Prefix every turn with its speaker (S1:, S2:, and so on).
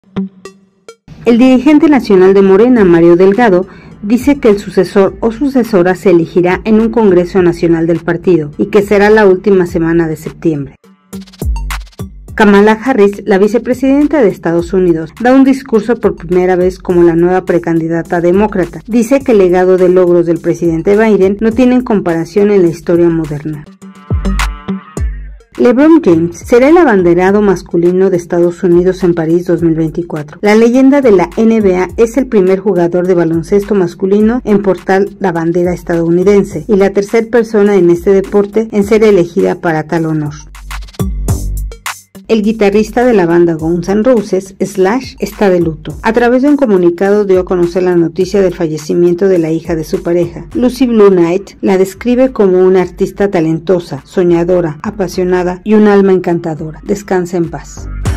S1: El dirigente nacional de Morena, Mario Delgado, dice que el sucesor o sucesora se elegirá en un Congreso Nacional del partido y que será la última semana de septiembre. Kamala Harris, la vicepresidenta de Estados Unidos, da un discurso por primera vez como la nueva precandidata demócrata. Dice que el legado de logros del presidente Biden no tienen comparación en la historia moderna. LeBron James será el abanderado masculino de Estados Unidos en París 2024. La leyenda de la NBA es el primer jugador de baloncesto masculino en portar la bandera estadounidense y la tercera persona en este deporte en ser elegida para tal honor. El guitarrista de la banda Guns N' Roses, Slash, está de luto. A través de un comunicado dio a conocer la noticia del fallecimiento de la hija de su pareja. Lucy Blue Knight la describe como una artista talentosa, soñadora, apasionada y un alma encantadora. Descansa en paz.